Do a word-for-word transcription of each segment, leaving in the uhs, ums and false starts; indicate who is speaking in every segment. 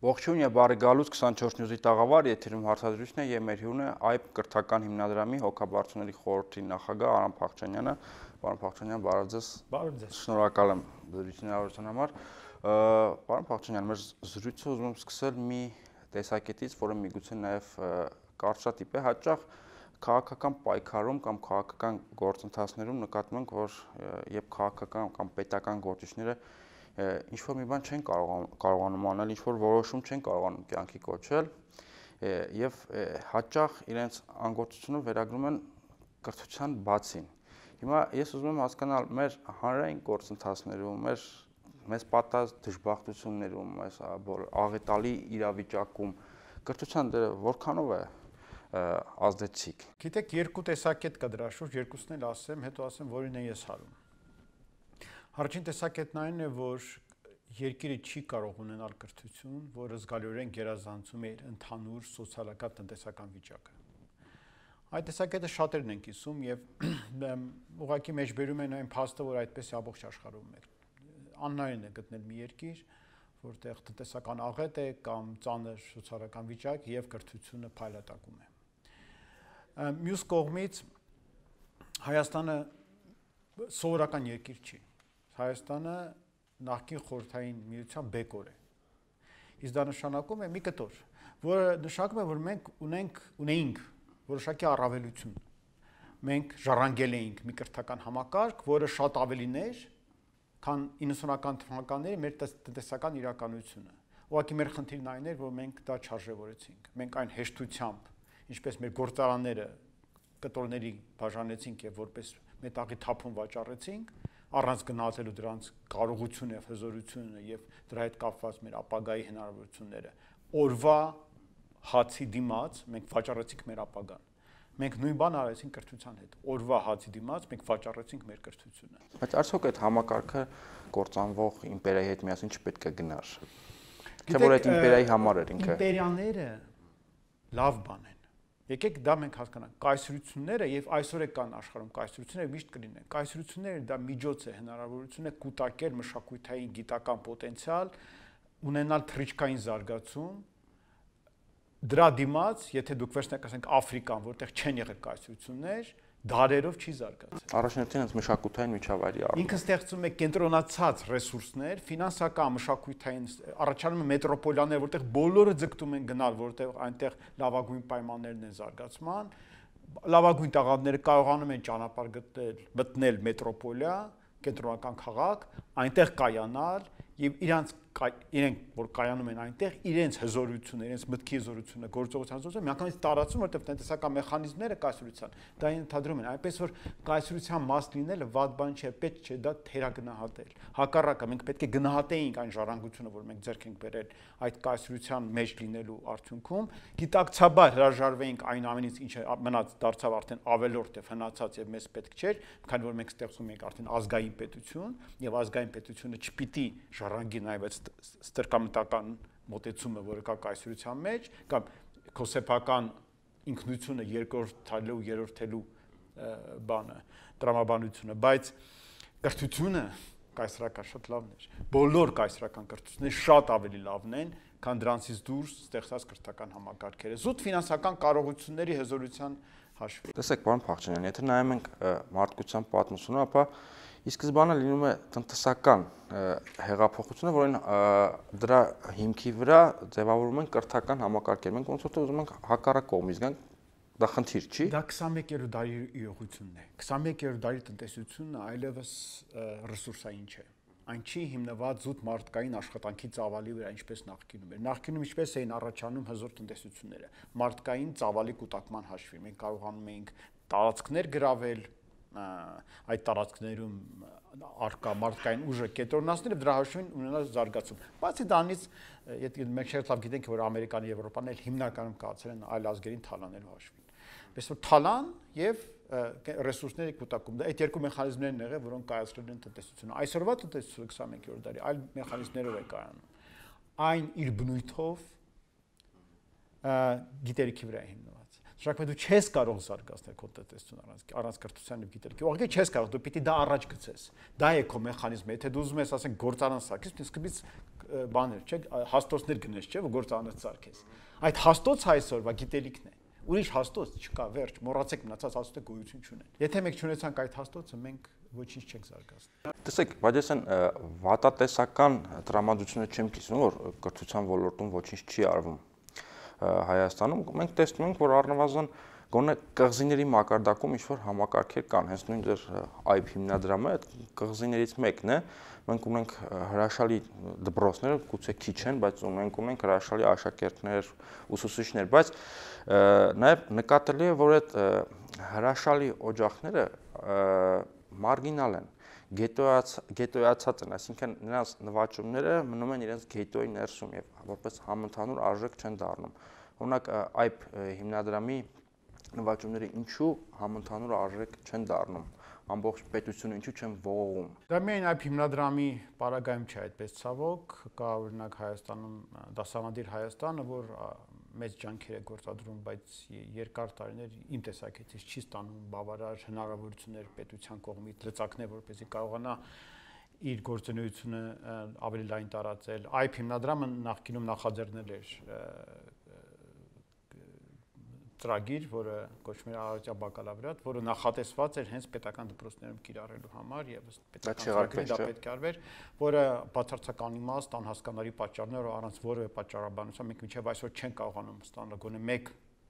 Speaker 1: Ողջույն եւ բարի գալուց քսանչորս News-ի տաղավար, եթերում հարցազրույցն է եւ մեր հյուրն է այբ կրթական հիմնադրամի հոգաբարձուների խորհրդի նախագահ Արամ Փախչանյանը։ Պարոն Փախչանյան, բարև ձեզ։
Speaker 2: Բարև ձեզ։
Speaker 1: Շնորհակալ եմ զրույցի հնարավորության համար։ Պարոն Փախչանյան, մեր զրույցը ուզում եմ սկսել մի տեսակետից, որը միգուցե նաեւ կարճատիպ է, հաճախ քաղաքական պայքարում կամ քաղաքական գործընթացներում նկատում ենք, որ երբ քաղաքական կամ պետական գործիչները ինչ-որ մի բան չեն կարողանում անել, ինչ-որ որոշում չեն կարողանում կյանքի կոչել եւ հաճախ իրենց անգործությունը վերագրում են կրթության բացին։ Հիմա ես ուզում եմ հասկանալ մեր հանրային գործընթացներում, մեր մեզ պատած դժբախտություններում, այս աղետալի իրավիճակում կրթության դերը որքանով է ազդեցիկ։
Speaker 2: Գիտեք, երկու տեսակետ կա դրա շուրջ, երկուսն էլ ասեմ, հետո ասեմ, որին է ես հարում։ Առաջին տեսակետն այն է, որ երկիրը չի կարող ունենալ կրթություն, որը զգալիորեն գերազանցում է իր ընդհանուր սոցիալական տնտեսական վիճակը։ Այդ տեսակետը շատերն են կիսում եւ ուղղակի մեջբերում են այն փաստը, որ այդպես է ամբողջ աշխարհում է։ Անհնարին է գտնել մի երկիր, որտեղ տնտեսական աղետ է կամ ծանր սոցիալական վիճակ եւ կրթությունը փայլատակում է։ Մյուս կողմից Հայաստանը սովորական երկիր չի։ Հայաստանը նախկին խորհրդային միության բեկոր է։ Իսկ դա նշանակում է մի կտոր, որը նշանակում է, որ մենք ունենք ունեինք որոշակի առավելություն։ Մենք ժառանգել էինք մի կրթական համակարգ, որը շատ ավելին էր, քան իննսունական թվականների մեր տնտեսական իրականությունը։ Ուղղակի մեր խնդիրն այն էր, որ մենք դա չարժևորեցինք։ Մենք այն հեշտությամբ, ինչպես մեր գործարանները կտորների բաժանեցինք եւ որպես մետաղի թափուն վաճառեցինք, առանց գնահատելու դրանց կարողությունը եւ հզորությունը եւ դրա հետ կապված մեր ապագայի հնարավորությունները։ Օրվա հացի դիմաց մենք վաճառեցինք մեր ապագան։ Մենք նույն բանը արեցինք կրթության հետ։ Օրվա հացի դիմաց մենք վաճառեցինք մեր կրթությունը։
Speaker 1: Բայց արդյոք այդ համակարգը կործանվող իմպերիայի հետ միասին չպետք է գնար։ Թե որ այդ իմպերիայի համար էր ինքը։
Speaker 2: Իմպերիաները լավ բան են։ Եկեք դա մենք հասկանանք։ Կայսրությունները եւ այսօր է կան աշխարհում կայսրությունները միշտ կլինեն։ Կայսրությունները դա միջոց է, հնարավորություն է կուտակել մշակութային գիտական պոտենցիալ, ունենալ թռիչքային զարգացում։ Դրա դիմաց, եթե դուք վերցնեք, ասենք Աֆրիկան, որտեղ չեն եղել կայսրություններ, դարերով չի զարգացել։
Speaker 1: Առաջնորդին հենց մշակութային միջավայրի առումով։
Speaker 2: Ինքը ստեղծում է կենտրոնացած ռեսուրսներ, ֆինանսական, մշակութային, առաջանում է մետրոպոլիաներ, որտեղ բոլորը ձգտում են գնալ, որտեղ այնտեղ լավագույն պայմաններն են զարգացման, լավագույն տաղանդները կարողանում են ճանապարհ գտնել, մտնել մետրոպոլիա, կենտրոնական քաղաք, այնտեղ կայանալ եւ իրանց իրենք որ կայանում են այնտեղ իրենց հզորությունը, իրենց մտքի հզորությունը, գործողության հզորությունը միանգամից տարածում, որտեղ տնտեսական մեխանիզմները կայսրության դա ընդհանրում են, այնպես որ կայսրության մաս լինելը վատ բան չէ, պետք չէ դա թերագնահատել։ Հակառակը մենք պետք է գնահատեինք այն ժառանգությունը, որ մենք ձեռք ենք բերել այդ կայսրության մեջ լինելու արդյունքում, գիտակցաբար հրաժարվեինք այն ամենից, ինչը մնաց դարձավ արդեն ավելորդ եւ հնացած եւ մեզ պետք չէր, քանի որ մենք ստեղծում ենք արդեն ազգային պետություն եւ ազգային պետությունը չպիտի ժառանգի նաեւ այդ ստրկամտական մոտեցումը, որը կա կայսրության մեջ, կամ քո սեփական ինքնությունը երկրորդելու, երրորդելու բանը, տրամաբանությունը, բայց կրթությունը կայսրական շատ լավն էր։ Բոլոր կայսրական կրթությունները շատ ավելի լավն են, քան դրանցից դուրս ստեղծած կրթական համակարգերը։ Զուտ ֆինանսական կարողությունների հզորության հաշվի։
Speaker 1: Տեսեք, պարոն Փախչանյան, եթե նայում ենք մարդկության պատմությունը, ապա ի սկզբանե լինում է տնտեսական հեղափոխությունը, որին դրա հիմքի վրա ձևավորվում են կրթական համակարգեր։ Մենք ոնց որ ուզում ենք հակառակ կողմից գանք, դա խնդիր չի։
Speaker 2: Դա քսանմեկերորդ դարի իրողությունն է։ քսանմեկերորդ դարի տնտեսությունը այլևս ռեսուրսային չէ։ Այն չի հիմնված զուտ մարդկային աշխատանքի ծավալի վրա, ինչպես նախկինում էր։ Նախկինում ինչպես էին առաջանում հզոր տնտեսությունները, մարդկային ծավալի կուտակման հաշվի։ Մենք կարողանում էինք տարածքներ գրավել, այդ տարածքներում արկա մարդկային ուժը կենտրոնացնել եւ դրա հաշվին ունենալ զարգացում։ Բացի դրանից, եթե մենք շատ լավ գիտենք, որ Ամերիկան եւ Եվրոպան էլ հիմնականում կացել են այլ ազգերին թալանելու հաշվին։ Այսպես որ թալան եւ ռեսուրսների կուտակում, դա այդ երկու մեխանիզմներն են եղել, որոնք կայացրել են տնտեսությունը։ Այսօրվա տնտեսությունը քսանմեկերորդ դարի այլ մեխանիզմներով է կայանում։ Այն իր բնույթով գիտելիքի վրա է հիմնված։ Շարքվե դու չես կարող զարգացնել քո տնտեսությունը առանց առանց կրթության եւ գիտելիքի։ Ուղղակի չես կարող, դու պիտի դա առաջ գցես։ Դա է քո մեխանիզմը։ Եթե դու ուզում ես, ասենք, գործարան սարքես, սկզբից բաներ, չէ, հաստոցներ գնես, չէ, որ գործանած սարքես։ Այդ հաստոցը այսօրվա գիտելիքն է։ Ուրիշ հաստոց չկա, վերջ, մոռացեք մնացած հաստոցը գոյություն չունեն։ Եթե մենք չունեցանք այդ հաստոցը, մենք ոչինչ չենք զարգացնի։
Speaker 1: Տեսեք, բայց ես այն վատատեսական տրամադրությունները չեմ կիսում, որ կրթության ոլորտում ոչինչ չի արվում Հայաստանում։ Մենք տեսնում ենք, որ առնվազն գոնե կղզիների մակարդակում ինչ-որ համակարգեր կան, հենց նույն ձեր այբ հիմնադրամը այդ կղզիներից մեկն է։ Մենք ունենք հրաշալի դպրոցներ, գուցե քիչ են, բայց ունենք ունենք հրաշալի աշակերտներ, ուսուցիչներ, բայց նաև նկատելի է, որ այդ հրաշալի օջախները մարգինալ են, գետոյացած են, այսինքն նրանց նվաճումները մնում են իրենց գետոյի ներսում եւ որպես համընդհանուր արժեք չեն դառնում։ Օրինակ այբ հիմնադրամի նվաճումները ինչու համընդհանուր արժեք չեն դառնում, ամբողջ պետությունը ինչու չեն ողողում։
Speaker 2: Դա միայն այբ հիմնադրամի պարագայում չէ այդպես ցավոք, կա օրինակ Հայաստանում դասավանդիր Հայաստանը, որ մեծ ջանքեր է գործադրում, բայց երկար տարիներ իմ տեսակետից չի ստանում բավարար հնարավորություններ պետության կողմից լծակներ, որպեսզի կարողանա իր գործունեությունը ավելի լայն տարածել։ Այբ հիմնադրամը նախկինում նախաձեռնել էր ծրագիր, որը կոչվում էր Արարատյան բակալավրիատ, որը նախատեսված էր հենց պետական դպրոցներում կիրառելու համար եւ պետական ծրագրի դա պետք է արվեր, որը բացարձական իմաստ անհասկանալի պատճառներով առանց որևէ պատճառաբանության մենք մինչեւ այսօր չենք կարողանում ստանալ գոնե մեկ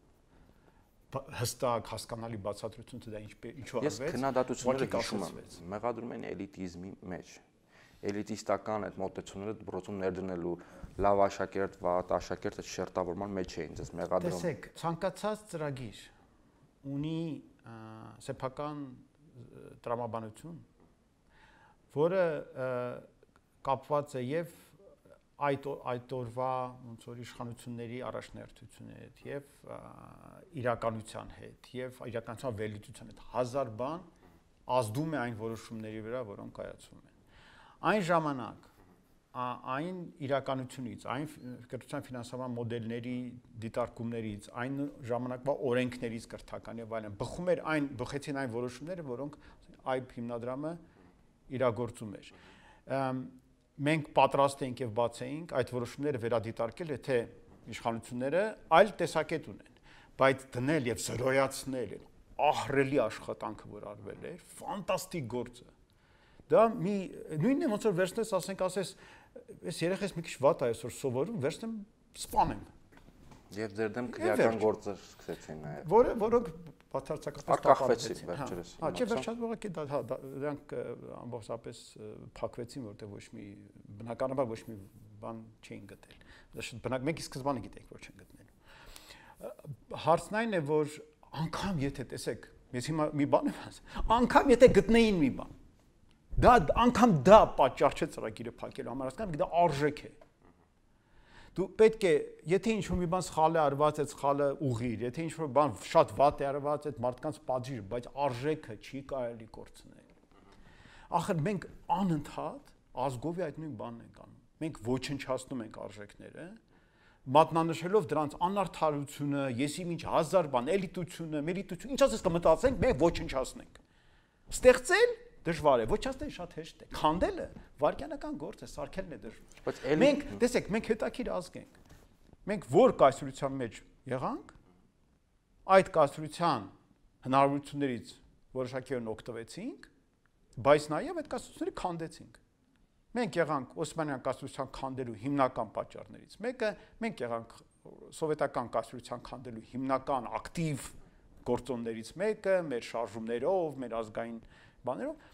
Speaker 2: հստակ հասկանալի բացատրություն, թե դա ինչու արվեց։
Speaker 1: Ես քննադատությունները հիշում եմ, մեղադրում են էլիտիզմի մեջ, էլիտիստական այդ մոտեցումները դպրոցում ներդնելու, լավ աշակերտ, վատ աշակերտ այդ շերտավորման մեջ էին ձեզ մեղադրում։
Speaker 2: Տեսեք, ցանկացած ծրագիր ունի սեփական տրամաբանություն, որը կապված է եւ այդ այդ օրվա ոնց որ իշխանությունների առաջնահերթության հետ եւ իրականության հետ եւ իրականության վերլուծության հետ հազար բան ազդում է այն որոշումների վրա, որոնք կայացվում են։ Այն ժամանակ այն իրականությունից, այն կրթության ֆինանսավորման մոդելների դիտարկումներից, այն ժամանակվա օրենքներից կրթական եւ այլն բխում էր այն բխեցին այն որոշումները, որոնք այբ հիմնադրամը իրագործում էր։ Մենք պատրաստ ենք եւ բաց էինք այդ որոշումները վերադիտարկել, եթե իշխանությունները այլ տեսակետ ունեն, բայց դնել եւ զրոյացնել ահռելի աշխատանքը, որ արվել էր, ֆանտաստիկ գործ է։ Դա մի նույնն է ոնց որ վերցնես, ասենք, ասես, այս երեխես մի քիչ վատ է այսօր սովորում, վերցնեմ սպանեմ։
Speaker 1: Եվ ձեր դեմ քրեական գործեր սկսեցին նաև։
Speaker 2: Որը որոնք բացարձակապես
Speaker 1: կախվեցին վերջերս։
Speaker 2: Հա, չէ, վերջած ուղղակի դա հա դրանք ամբողջապես փակվեցին, որտեղ ոչ մի բնականաբար ոչ մի բան չէին գտել։ Դա շատ բնակ մենք սկզբանը գիտենք, որ չեն գտնել։ Հարցն այն է, որ անգամ եթե տեսեք, ես հիմա մի բան եմ ասում, անգամ եթե գտնեին մի բան, դա անգամ դա պատճառ չէ ծրագիրը փակելու համար, հասկանաք, դա արժեք է։ Դու պետք է, եթե ինչ-որ մի բան սխալ է արված, այդ սխալը ուղղիր, եթե ինչ-որ բան շատ վատ է արված, այդ մարդկանց պատժիր, բայց արժեքը չի կարելի կորցնել։ Ախր մենք անընդհատ ազգովի այդ նույն բանն ենք անում։ Մենք ոչնչացնում ենք արժեքները, մատնանշելով դրանց անարդարությունը, եսի ինչ հազար բան, էլիտությունը, մերիտությունը, ինչ ասես կմտածենք, մենք ոչնչացնենք։ Ստեղծել դժվար է, ոչնչացնել շատ հեշտ է։ Քանդելը վարքյանական գործ է, սարքելն է դժվար։
Speaker 1: Բայց
Speaker 2: մենք, տեսեք, մենք հետաքրիր ազգ ենք։ Մենք որ կայսրության մեջ եղանք, այդ կայսրության հնարավորություններից որոշակիորեն օգտվեցինք, բայց նաև այդ կայսրությունները քանդեցինք։ Մենք եղանք Օսմանյան կայսրության քանդելու հիմնական պատճառներից մեկը, մենք եղանք սովետական կայսրության քանդելու հիմնական ակտիվ գործոններից մեկը, մեր շարժումներով, մեր ազգային բաներով։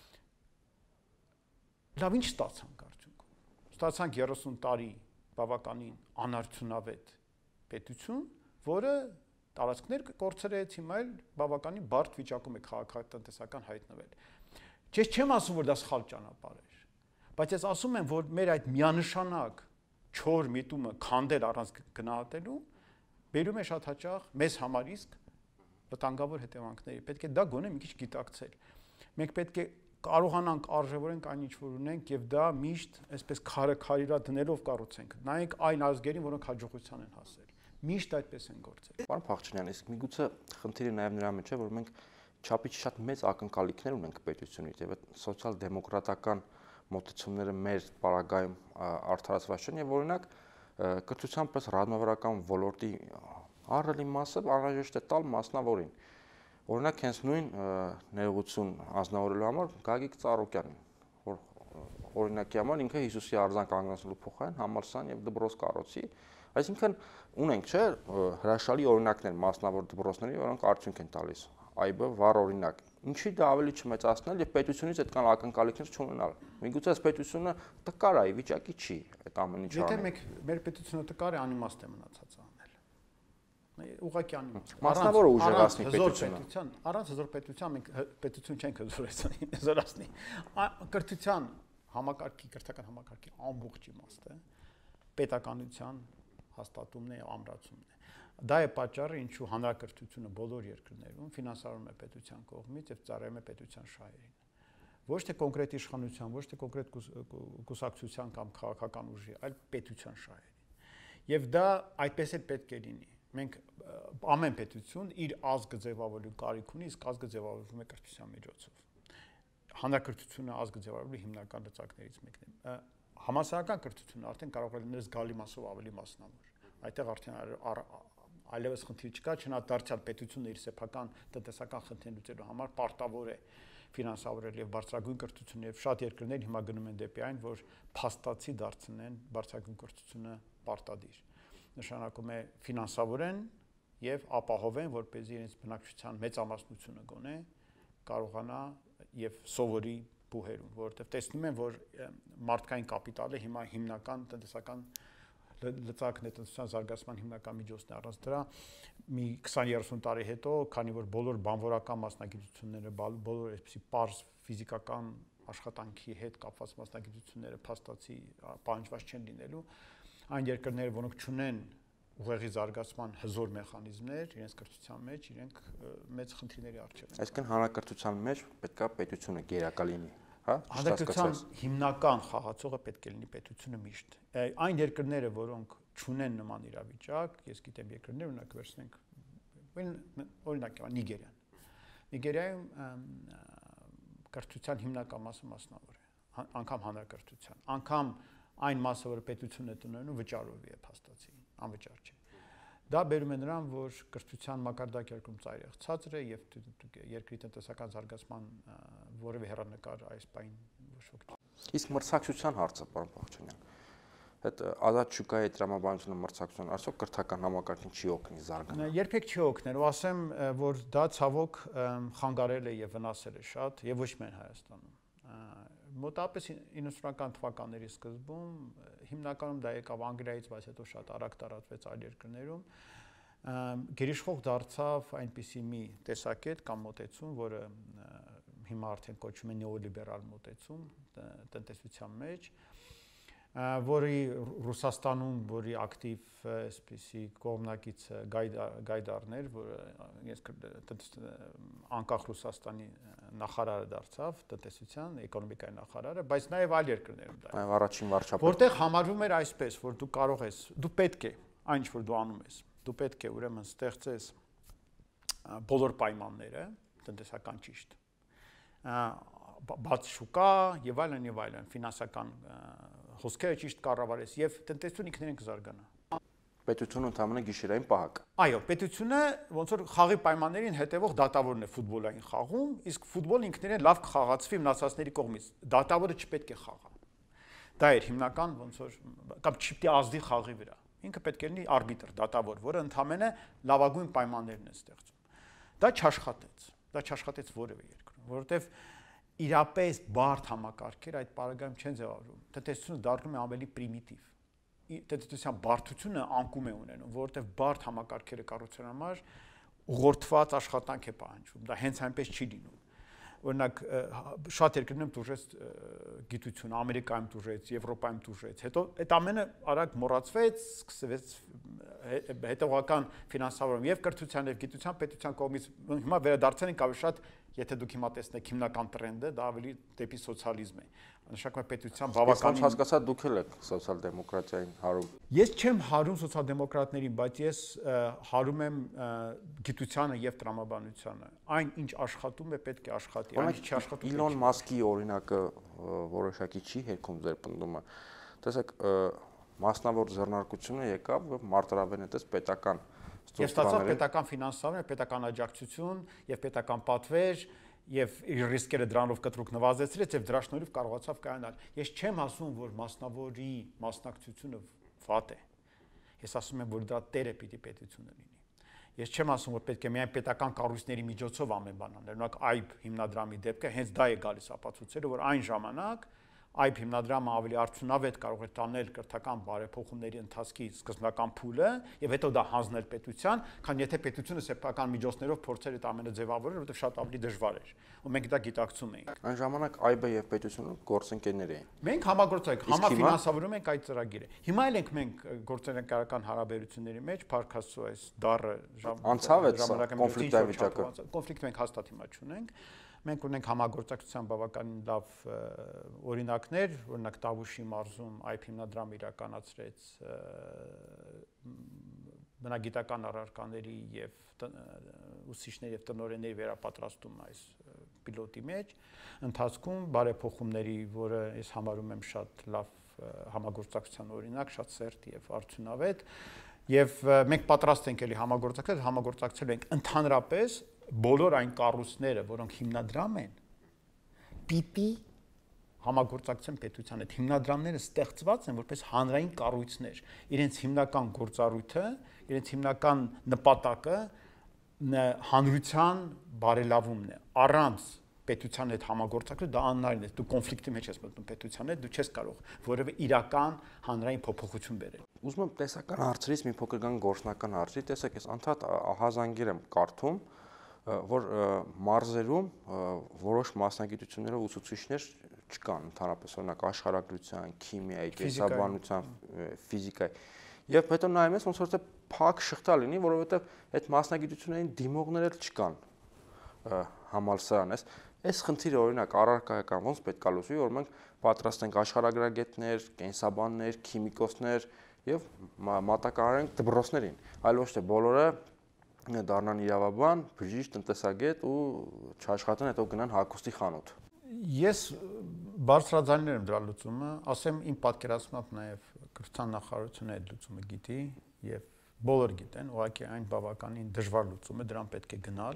Speaker 2: Լավ ինչ ստացանք արդյունքում։ Ստացանք երեսուն տարի բավականին անարդյունավետ պետություն, որը տարածքներ կորցրեց, հիմա էլ բավականին բարդ վիճակում է քաղաքական հայտնվել։ Ես չեմ ասում, որ դա սխալ ճանապարհ է, բայց ես ասում եմ, որ մեր այդ միանշանակ չոր միտումը քանդել առանց գնահատելու բերում է շատ հաճախ մեզ համար իսկ վտանգավոր հետևանքների։ Պետք է դա գոնե մի քիչ գիտակցել։ Մենք պետք է կարողանանք արժևորենք այն ինչ որ ունենք եւ դա միշտ այսպես քարը քարիրա դնելով կառուցենք։ Նայենք այն ազգերին, որոնք հաջողության են հասել։ Միշտ այդպես են գործել։
Speaker 1: Պարոն Փախչյանյան, իսկ միգուցե խնդիրը նաեւ նրա մեջ է, որ մենք չափից շատ մեծ ակնկալիքներ ունենք պետությունից եւ այդ սոցիալ-դեմոկրատական մոտեցումները մեր պարագայում արդարացված չեն եւ օրինակ կրթության պես ռազմավարական ոլորտի առավել մասը անհրաժեշտ է տալ մասնավորին։ Օրինակ հենց նույն ներողություն անձնավորելու համար Գագիկ Ծառուկյանին, որ օրինակի համար ինքը Հիսուսի արձան կանգնեցնելու փոխարեն համալսարան եւ դպրոց կառուցի, այսինքն ունենք չէ հրաշալի օրինակներ մասնավոր դպրոցների, որոնք արդյունք են տալիս։ Այբը վառ օրինակ։ Ինչի դա ավելի չմեծացնել եւ պետությունից այդքան ակնկալիքներ չունենալ։ Միգուցե պետությունը տկար է, վիճակի չի այդ ամեն ինչը։
Speaker 2: Եթե մենք մեր պետությունը տկար է, անիմաստ է մնացած անել։ Ուղղակի անիմաստ։
Speaker 1: Մասնավորը ուժեղացնի
Speaker 2: պետության, առանց հզոր պետության մենք պետություն չենք հզորացնի, հզորացնի։ Կրթության համակարգի, կրթական համակարգի ամբողջ իմաստը պետականության հաստատումն է, ամրացումն է։ Դա է պատճառը, ինչու հանրակրթությունը բոլոր երկրներում ֆինանսավորվում է պետության կողմից եւ ծառայում է պետության շահերին։ Ոչ թե կոնկրետ իշխանության, ոչ թե կոնկրետ կուսակցության կամ քաղաքական ուժի, այլ պետության շահերին։ Եվ դա այդպես էլ պետք է լինի։ Մենք ամեն պետություն իր ազգը ձևավորելու կարիք ունի, իսկ ազգը ձևավորվում է կրթության միջոցով։ Հանրակրթությունը ազգը ձևավորելու հիմնական լծակներից մեկն է։ Համասարական կրթությունը արդեն կարող է լինել զգալի մասով ավելի մասնավոր։ Այդտեղ արդեն այլևս խնդիր չկա, չնայած պետությունը իր սեփական տնտեսական խնդիրներ լուծելու համար պարտավոր է ֆինանսավորել եւ բարձրագույն կրթությունը եւ շատ երկրներ հիմա գնում են դեպի այն, որ փաստացի դարձնեն բարձրագույն կրթությունը պարտադիր։ Նշանակում է ֆինանսավորեն եւ ապահովեն, որպեսզի իրենց բնակչության մեծամասնությունը գոնե կարողանա եւ սովորի բուհերում, որովհետեւ տեսնում են, որ մարդկային կապիտալը հիմա հիմնական տնտեսական լծակն է, տնտեսության զարգացման հիմնական միջոցն է, առանց դրա մի քսան երեսուն տարի հետո, քանի որ բոլոր բանվորական մասնագիտությունները, բոլոր այսպիսի պարզ ֆիզիկական աշխատանքի հետ կապված մասնագիտությունները փաստացի պահանջված չեն լինելու, այն երկրները, որոնք չունեն ուղեղի զարգացման հզոր մեխանիզմներ իրենց կրթության մեջ, իրենք մեծ խնդիրների առջև են։
Speaker 1: Այսինքն հանրակրթության մեջ պետք է պետությունը գերակա լինի, հա?
Speaker 2: Հանրակրթության հիմնական խաղացողը պետք է լինի պետությունը միշտ։ Այն երկրները, որոնք չունեն նման իրավիճակ, ես գիտեմ երկրներ, օրինակ վերցնենք, օրինակ Նիգերիան։ Նիգերիայում կրթության հիմնական մասը մասնավոր է, անգամ հանրակրթության, անգամ այն մասը, որ պետությունը տնօրինում վճարովի է փաստացի, անվճար չէ։ Դա բերում է նրան, որ կրթության մակարդակը երկրում ծայրահեղ ցածր է եւ երկրի տնտեսական զարգացման որևէ հեռանկար այս բան ոչ ոք։
Speaker 1: Իսկ մրցակցության հարցը, պարոն Փախչյանյան, այդ ազատ շուկայի տրամաբանությունը մրցակցության արդյոք կրթական համակարգին չի օգնի զարգանալ։
Speaker 2: Երբեք չի օգնել, ու ասեմ, որ դա ցավոք խանգարել է եւ վնասել է շատ եւ ոչ միայն Հայաստանում։ Մոտավորապես իննսունական թվականների սկզբում հիմնականում դա եկավ Անգլիայից, բայց հետո շատ արագ տարածվեց այլ երկրներում։ Գերիշխող դարձավ այնպիսի մի տեսակետ կամ մոտեցում, որը հիմա արդեն կոչվում է նեոլիբերալ մոտեցում տնտեսության մեջ, որի Ռուսաստանում, որի ակտիվ այսպիսի կողմնակից Գայդարներ, որը անկախ Ռուսաստանի նախարարը դարձավ, տնտեսության, էկոնոմիկայի նախարարը, բայց նաև այլ երկրներում դա։
Speaker 1: Այո, առաջին վարչապետը։
Speaker 2: Որտեղ համարվում էր այսպես, որ դու կարող ես, դու պետք է, այն ինչ որ դու անում ես, դու պետք է ուրեմն ստեղծես բոլոր պայմանները, տնտեսական ճիշտ, բաց շուկա եւ այլն եւ այլն, ֆինանսական հոսքերը ճիշտ կառավարես եւ տնտեսությունը ինքնին կզարգանա։
Speaker 1: Պետությունը ընդհանրապես գիշերային պահակ։
Speaker 2: Այո, պետությունը ոնց որ խաղի պայմաններին հետևող դատավորն է ֆուտբոլային խաղում, իսկ ֆուտբոլը ինքնին լավ կխաղացվի մնացածների կողմից։ Դատավորը չպետք է խաղա։ Դա էր հիմնական ոնց որ կամ չպետք է ազդի խաղի վրա։ Ինքը պետք է լինի արբիտր, դատավոր, որը ընդհանրապես լավագույն պայմաններն է ստեղծում։ Դա չաշխատեց։ Դա չաշխատեց որևէ երկրում, որովհետև իրապես բարդ համակարգեր այդ պարագայում չեն ձևավորվում։ Տնտեսությունը դառնում է ավելի պրիմիտիվ։ Տնտեսության բարդությունը անկում է ունենում, որովհետև բարդ համակարգերը կառուցելու համար ուղղորդված աշխատանք է պահանջվում։ Դա հենց այնպես չի լինում։ Օրինակ շատ երկրներում տուժեց գիտությունը, Ամերիկայում տուժեց, Եվրոպայում տուժեց։ Հետո այդ ամենը արագ մոռացվեց, սկսվեց հետողական ֆինանսավորում եւ կրթության եւ գիտության պետության կողմից հիմա վերադարձել ենք ավելի շատ, եթե դուք հիմա տեսնեք հիմնական տրենդը, դա ավելի դեպի սոցիալիզմ է։ Նշանակում է պետության բավականին
Speaker 1: հասկացա դուք էլ եք սոցիալ-դեմոկրատիային հարում։
Speaker 2: Ես չեմ հարում սոցիալ-դեմոկրատներին, բայց ես հարում եմ գիտությանը եւ տրամաբանությանը։ Այն ինչ աշխատում է, պետք է աշխատի, այն ինչ չի աշխատում։
Speaker 1: Իլոն Մասկի օրինակը որոշակի չի հերքում ձեր պնդումը։ Տեսեք, մասնավոր ձեռնարկությունը եկավ մարտարավեն հետս պետական
Speaker 2: Ես ստացավ պետական ֆինանսավորում, պետական աջակցություն եւ պետական պատվեր եւ իր ռիսկերը դրանով կտրուկ նվազեցրեց եւ դրա շնորհիվ կարողացավ կայանալ։ Ես չեմ ասում, որ մասնավորի մասնակցությունը վատ է։ Ես ասում եմ, որ դրա տերը պիտի պետությունը լինի։ Ես չեմ ասում, որ պետք է միայն պետական կառույցների միջոցով ամեն բան անել։ Օրինակ այբ հիմնադրամի դեպքը հենց դա է գալիս ապացուցելը, որ այն ժամանակ այբ հիմնադրամը ավելի արդյունավետ կարող է տանել կրթական բարեփոխումների ընթացքի սկզբնական փուլը եւ հետո դա հանձնել պետության, քան եթե պետությունը սեփական միջոցներով փորձեր այդ ամենը ձևավորել, որովհետեւ շատ ավելի դժվար էր։ Ու մենք դա գիտակցում էինք։
Speaker 1: Այն ժամանակ այ-ը եւ պետությունը գործընկերներ էին։
Speaker 2: Մենք համագործակ համաֆինանսավորում ենք այդ ծրագիրը։ Հիմա էլ ենք մենք գործընկերական հարաբերությունների մեջ, Փառք Աստծո, այս դառը
Speaker 1: ժամանակամիջոցի վիճակը։
Speaker 2: Կոնֆլիկտ մենք հաստատ հիմա չունենք։ Մենք ունենք համագործակցության բավականին լավ օրինակներ, օրինակ Տավուշի մարզում այբ հիմնադրամը իրականացրեց բնագիտական առարկաների եւ ուսուցիչների եւ տնօրենների վերապատրաստում այս պիլոտի մեջ, ընթացքում բարեփոխումների, որը ես համարում եմ շատ լավ համագործակցության օրինակ, շատ սերտ եւ արդյունավետ, եւ մենք պատրաստ ենք էլի համագործակցել, համագործակցել ենք ընդհանրապես բոլոր այն կառույցները, որոնք հիմնադրամ են, պիտի համագործակցեն պետության հետ։ Հիմնադրամները ստեղծված են որպես հանրային կառույցներ։ Իրենց հիմնական գործառույթը, իրենց հիմնական նպատակը հանրության բարելավումն է։ Առանց պետության հետ համագործակցել դա անհնարին է։ Դու կոնֆլիկտի մեջ ես մտնում պետության հետ, դու չես կարող որևէ իրական հանրային փոփոխություն բերել։
Speaker 1: Ուզում եմ տեսական հարցերից մի փոքր գան գործնական հարցի։ Տեսեք, ես անդադ ահազանգիր եմ կարդում, որ մարզերում որոշ մասնագիտություններով ուսուցիչներ չկան, ընդհանրապես օրինակ աշխարհագրության, քիմիայի, կենսաբանության, ֆիզիկայի։ Եվ հետո նայում ես, ոնց որ թե փակ շղթա լինի, որովհետև այդ մասնագիտություններին դիմողներ էլ չկան համալսարան ես։ Այս խնդիրը օրինակ առարկայական ոնց պետք է լուծվի, որ մենք պատրաստ ենք աշխարհագրագետներ, կենսաբաններ, քիմիկոսներ եւ մատակարարենք դպրոցներին, այլ ոչ թե բոլորը դառնան իրավաբան, բժիշկ, տնտեսագետ ու չաշխատեն, հետո գնան հագուստի խանութ։
Speaker 2: Ես բարձրաձայնել եմ դրա լուծումը, ասեմ իմ պատկերացմամբ նաև կրթության նախարարությունը այդ լուծումը գիտի եւ բոլորը գիտեն, ուղղակի այն բավականին դժվար լուծում է, դրան պետք է գնալ։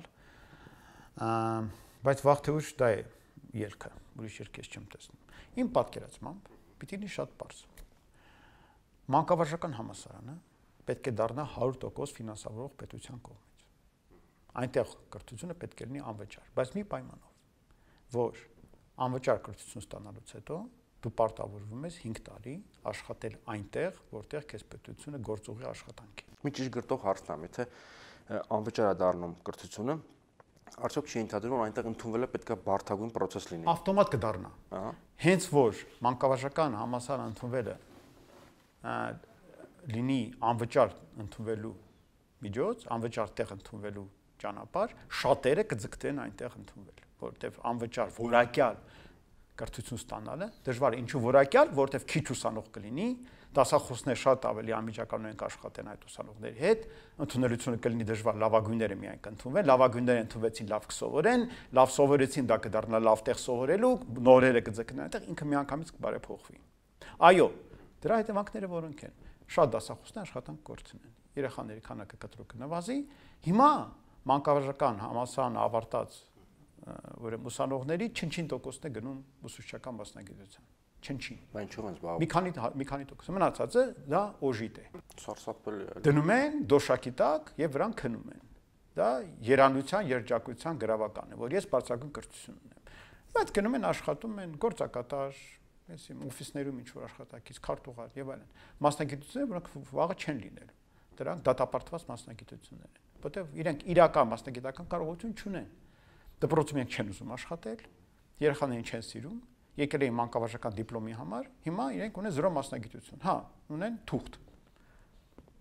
Speaker 2: Բայց վաղ թե ուշ դա է ելքը, ուրիշ ելք ես չեմ տեսնում։ Իմ պատկերացմամբ պիտի լինի շատ པարզ։ Մանկավարժական համալսարանը պետք է դառնա հարյուր տոկոս ֆինանսավորող պետության կողմից։ Այնտեղ կրթությունը պետք է լինի անվճար, բայց մի պայմանով, որ անվճար կրթություն ստանալուց հետո դու պարտավորվում ես հինգ տարի աշխատել այնտեղ, որտեղ քեզ պետությունը գործուղի աշխատանք է։
Speaker 1: Մի ճիշտ գրտող հարցն է, եթե անվճար է դառնում կրթությունը, արդյոք չի ենթադրվում, որ այնտեղ ընդունվելը պետք է բարդագույն պրոցես լինի։
Speaker 2: Ավտոմատ կդառնա։ Հենց որ մանկավարժական համալսարան ընդունվելը լինի անվճար ընդունվելու միջոց, անվճար տեղ ընդունվելու ճանապարհ, շատերը կձգտեն այնտեղ ընդունվել, որովհետև անվճար որակյալ կրթություն ստանալը դժվար է, ինչու որակյալ, որովհետև քիչ ուսանող կլինի, դասախոսներ շատ ավելի անմիջականորեն կաշխատեն այդ ուսանողների հետ, ընդունելությունը կլինի դժվար, լավագույնները միայն կընդունվեն, լավագույնները ընդունվեցին, լավ կսովորեն, լավ սովորեցին, դա կդառնա լավ տեղ սովորելու, նորերը կձգնեն այնտեղ, ինքը միանգամից կբարեփոխվի։ Այո, դրա հետևանքները որոնք են։ Շատ դասախոսներ աշխատանք կորցնեն, երեխաների քանակը կտրուկ կնվազի։ Հիմա մանկավարժական համալսարանը ավարտած ուրեմն ուսանողների չնչին տոկոսն է գնում ուսուցչական մասնագիտության, չնչին։
Speaker 1: Բայց ինչու՞ են զբաղվում։
Speaker 2: Մի քանի մի քանի տոկոս։ Մնացածը դա օժիտ է։
Speaker 1: Սարսափելի է։
Speaker 2: Դնում են դոշակի տակ եւ վրան քնում են։ Դա երանության, երջանկության գրավական է, որ ես բարձրագույն կրթություն ունեմ։ Բայց գնում են աշխատում են գործակատար, այսինքն օֆիսներում ինչ որ աշխատակից, քարտուղար եւ այլն։ Մասնագիտությունները, որոնք վաղը չեն լինելու։ Դրանք դատապարտված մասնագիտություններ են, որտեղ իրենք իրական մասնագիտական կարողություն չունեն։ Դպրոցում իրենք չեն ուզում աշխատել, երեխաներին չեն սիրում, եկել էին մանկավարժական դիպլոմի համար, հիմա իրենք ունեն զրո մասնագիտություն։ Հա, ունեն թուղթ։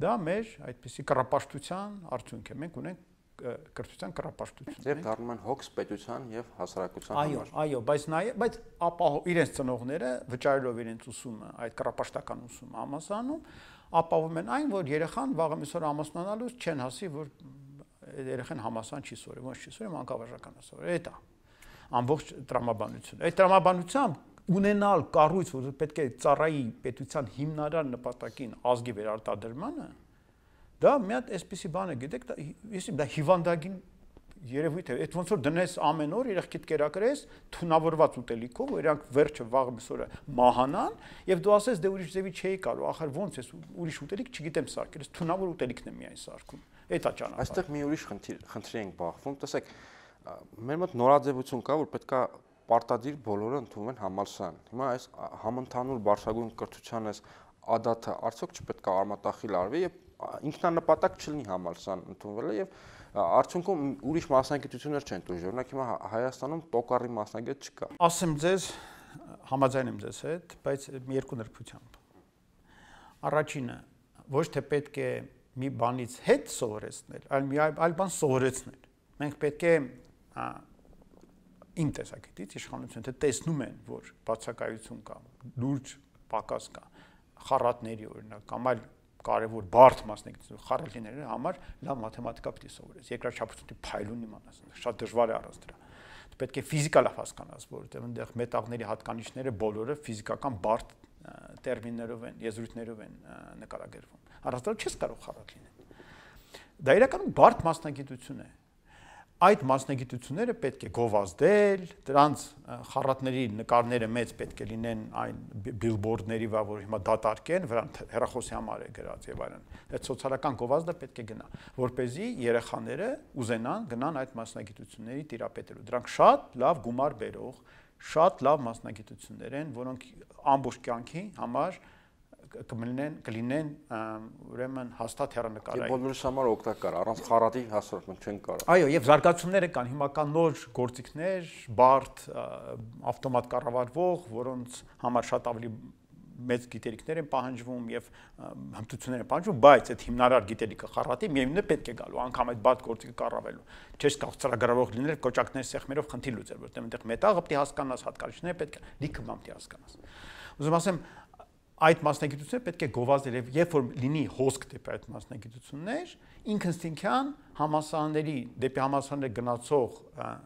Speaker 2: Դա մեր այդպիսի կռապաշտության արդյունք է։ Մենք ունենք կրթության կռապաշտություն։
Speaker 1: Եվ դառնում են հոգս պետության եւ հասարակության
Speaker 2: համար։ Այո, այո, բայց նաեւ, բայց ապահով իրենց ծնողները վճարելով իրենց ուսումը, այդ կռապաշտական ուսումը համասարանում, ապահովում են այն, որ երեխան վաղը միսօր ամուսնանալուց չեն հասի, որ երեխան համասան չի սովորի, ոնց չի սովորի, մանկավարժական է սովորի։ Դա ամբողջ տրամաբանությունը։ Այդ տրամաբանությամբ ունենալ կառույց, որ պետք է ծառայի պետության հիմնարար նպատակին ազգի վերարտադրմանը, դա մի հատ այսպիսի բան է, գիտեք, ես դա հիվանդագին երևույթ է, այդ ոնց որ դնես ամեն օր երեխքիդ կերակրես թունավորված ուտելիքով, որ իրանք վերջը վաղը միսօրը մահանան, եւ դու ասես դե ուրիշ ձևի չէի կարող, ախր ոնց էս ուրիշ ուտելիք չգիտեմ սարքել, ես թունավոր ուտելիքն եմ միայն սարքում։ Էդ է ճանապարհը։
Speaker 1: Այստեղ մի ուրիշ խնդրի ենք բախվում, տեսեք, մեր մոտ նորաձևություն կա, որ պետքա պարտադիր բոլորը ընդունվեն համալսարան։ Հիմա այս համընդհանուր բարձրագույն կրթության այս ադաթը արդյոք չպետք է արմատախիլ արվի եւ ինքնանպատակ չլինի համալսարան ընդունվելը եւ արդյունքում ուրիշ մասնագիտություններ չեն տուժի։ Օրինակ հիմա Հայաստանում տոկարի մասնագետ չկա։
Speaker 2: Ասեմ ձեզ, համաձայն եմ ձեզ հետ, բայց երկու նրբությամբ։ Առաջինը, ոչ թե պետք է մի բանից հետ սովորեցնել, այլ մի այլ բան սովորեցնել։ Մենք պետք է իմ տեսակետից իշխանությունը տեսնում են, որ բացակայություն կա, լուրջ պակաս կա, խառատների օրինակ կամ այլ կարևոր բարդ մասնագիտություն խառատների համար լավ մաթեմատիկա պետք է սովորես, երկրաչափությունների փայլուն իմանաս, շատ դժվար է առանց դրա։ Պետք է ֆիզիկա լավ հասկանաս, որովհետև այնտեղ մետաղների հատկանիշները բոլորը ֆիզիկական բարդ տերմիններով են, եզրույթներով են նկարագրվում։ Առանց դրա չես կարող խառատ լինել։ Դա իրականում բարդ մասնագիտություն է։ Այդ մասնագիտությունները պետք է գովազդել, դրանց խառատների նկարները մեծ պետք է լինեն այն բիլբորդների վրա, որ հիմա դատարկեն, վրան հեռախոսի համար է գրած եւ այլն։ Այդ սոցիալական գովազդը պետք է գնա, որպեսզի երեխաները ուզենան գնան այդ մասնագիտությունների տիրապետելու։ Դրանք շատ լավ գումար բերող, շատ լավ մասնագիտություններ են, որոնք ամբողջ կյանքի համար կլինեն կլինեն ուրեմն հաստատ հեռանկարային։
Speaker 1: Եվ բոլորիս համար օգտակար, առանց խառատի հասարակություն չեն կարող։
Speaker 2: Այո, եւ զարգացումները կան, հիմա կան նոր գործիքներ, բարդ ավտոմատ կառավարվող, որոնց համար շատ ավելի մեծ գիտելիքներ են պահանջվում եւ հմտություններ են պահանջվում, բայց այդ հիմնարար գիտելիքը խառատի միևնույնն է պետք է գալու, անգամ այդ բարդ գործիքը կառավարելու։ Չես կարող ծրագրավորող լինել կոճակներ սեղմերով խնդիր լուծել, որտեղ այնտեղ մետաղը պետք է հասկանաս, հատկանիշները պետք է լիքը բան պետք է հասկանաս։ Ուզում ասեմ, այդ մասնագիտությունը պետք է գովազդել եւ երբ որ լինի հոսք դեպի այդ մասնագիտություններ, ինքնստինքյան համասարանների դեպի համասարաններ գնացող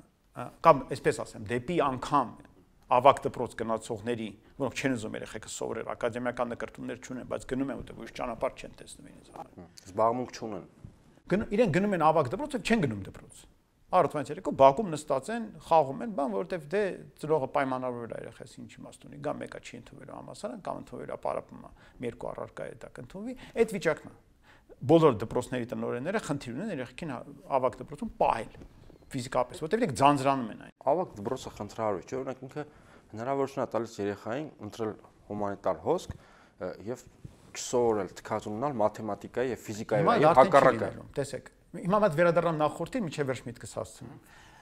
Speaker 2: կամ այսպես ասեմ, դեպի անգամ ավագ դպրոց գնացողների, որոնք չեն ուզում երեխեքը սովորել, ակադեմիական նկարտումներ չունեն, բայց գնում են ուտել, ուրիշ ճանապարհ չեն տեսնում իրենց համար։
Speaker 1: Զբաղմունք չունեն։
Speaker 2: Իրենք գնում են ավագ դպրոց եւ չեն գնում դպրոց։ Առավոտվան երեկո բակում նստած են, խաղում են, բան, որովհետև դե ծրողը պայմանավորվել է երեխաս ինչ իմաստ ունի, կամ մեկը չի ընդունվելու համալսարան, կամ ընդունվելու է պարապմա, մի երկու առարկա է դա կընդունվի, այդ վիճակն է։ Բոլոր դպրոցների տնօրենները խնդիր ունեն երեխեքին ավագ դպրոցում պահել ֆիզիկապես, որովհետև իրենք ձանձրանում են այն։
Speaker 1: Ավագ դպրոցը խնդրահարույց չէ, օրինակ ինքը հնարավորություն է տալիս երեխային ընտրել հումանիտար հոսք եւ չսովորել թքած ունենալ մաթեմատիկայի եւ ֆիզիկայի վրա եւ հակառակը։
Speaker 2: Տեսեք, հիմա մատ վերադառնամ նախորդին, միջև վերջ միտքս հասցնում։